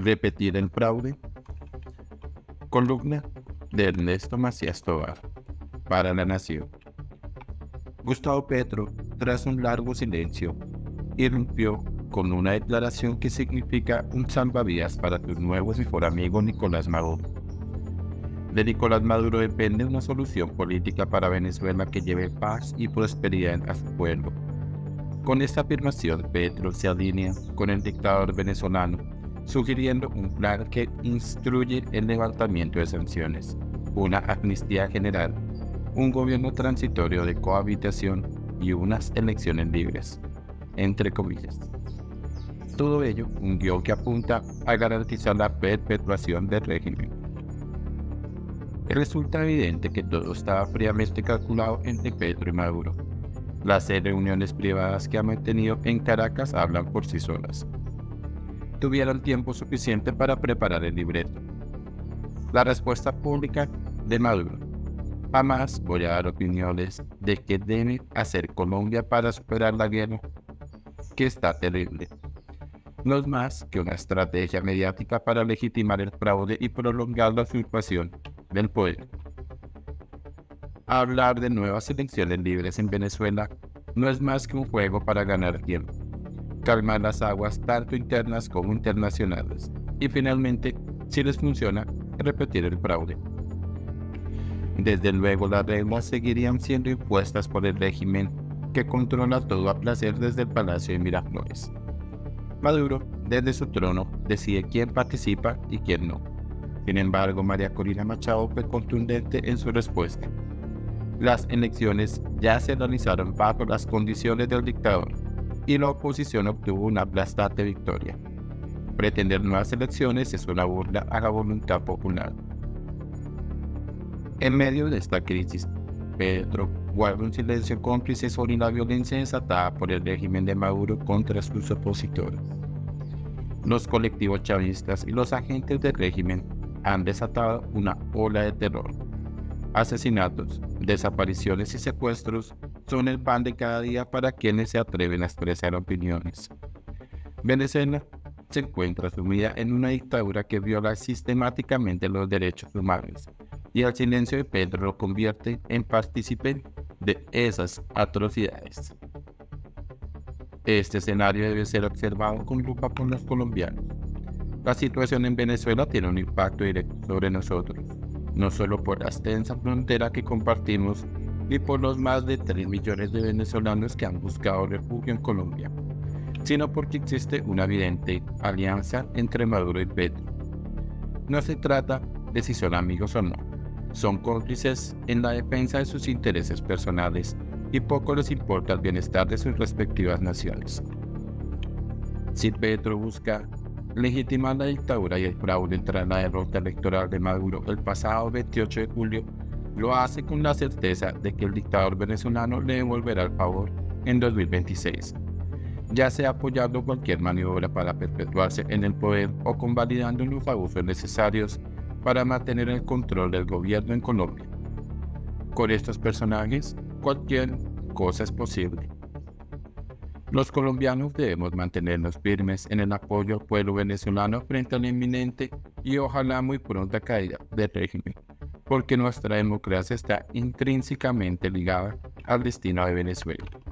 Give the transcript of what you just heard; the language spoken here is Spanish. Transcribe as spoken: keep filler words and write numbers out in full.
Repetir el fraude. Columna de Ernesto Macías Tovar para La Nación. Gustavo Petro, tras un largo silencio, irrumpió con una declaración que significa un salvavidas para su nuevo y mejor amigo Nicolás Maduro. De Nicolás Maduro depende una solución política para Venezuela que lleve paz y prosperidad a su pueblo. Con esta afirmación, Petro se alinea con el dictador venezolano, sugiriendo un plan que instruye el levantamiento de sanciones, una amnistía general, un gobierno transitorio de cohabitación y unas elecciones libres, entre comillas. Todo ello, un guión que apunta a garantizar la perpetuación del régimen. Resulta evidente que todo estaba fríamente calculado entre Petro y Maduro. Las seis reuniones privadas que ha mantenido en Caracas hablan por sí solas. Tuvieron tiempo suficiente para preparar el libreto. La respuesta pública de Maduro: jamás voy a dar opiniones de qué debe hacer Colombia para superar la guerra, que está terrible. No es más que una estrategia mediática para legitimar el fraude y prolongar la usurpación del poder. Hablar de nuevas elecciones libres en Venezuela no es más que un juego para ganar tiempo, calmar las aguas tanto internas como internacionales y finalmente, si les funciona, repetir el fraude. Desde luego, las reglas seguirían siendo impuestas por el régimen que controla todo a placer desde el Palacio de Miraflores. Maduro, desde su trono, decide quién participa y quién no. Sin embargo, María Corina Machado fue contundente en su respuesta. Las elecciones ya se realizaron bajo las condiciones del dictador y la oposición obtuvo una aplastante victoria. Pretender nuevas elecciones es una burla a la voluntad popular. En medio de esta crisis, Petro guarda un silencio cómplice sobre la violencia desatada por el régimen de Maduro contra sus opositores. Los colectivos chavistas y los agentes del régimen han desatado una ola de terror. Asesinatos, desapariciones y secuestros son el pan de cada día para quienes se atreven a expresar opiniones. Venezuela se encuentra sumida en una dictadura que viola sistemáticamente los derechos humanos, y el silencio de Petro lo convierte en partícipe de esas atrocidades. Este escenario debe ser observado con lupa por los colombianos. La situación en Venezuela tiene un impacto directo sobre nosotros, no solo por la extensa frontera que compartimos y por los más de tres millones de venezolanos que han buscado refugio en Colombia, sino porque existe una evidente alianza entre Maduro y Petro. No se trata de si son amigos o no, son cómplices en la defensa de sus intereses personales y poco les importa el bienestar de sus respectivas naciones. Si Petro busca legitimar la dictadura y el fraude tras la derrota electoral de Maduro el pasado veintiocho de julio, lo hace con la certeza de que el dictador venezolano le devolverá el favor en dos mil veintiséis, ya sea apoyando cualquier maniobra para perpetuarse en el poder o convalidando los abusos necesarios para mantener el control del gobierno en Colombia. Con estos personajes, cualquier cosa es posible. Los colombianos debemos mantenernos firmes en el apoyo al pueblo venezolano frente a la inminente y ojalá muy pronta caída del régimen, porque nuestra democracia está intrínsecamente ligada al destino de Venezuela.